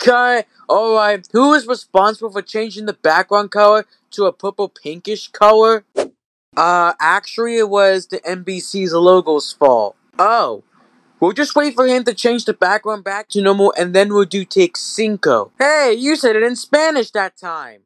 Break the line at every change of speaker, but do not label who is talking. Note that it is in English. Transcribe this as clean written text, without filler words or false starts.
Okay, alright. Who is responsible for changing the background color to a purple pinkish color? Actually it was the NBC's logo's fault. Oh. We'll just wait for him to change the background back to normal and then we'll do take cinco. Hey, you said it in Spanish that time!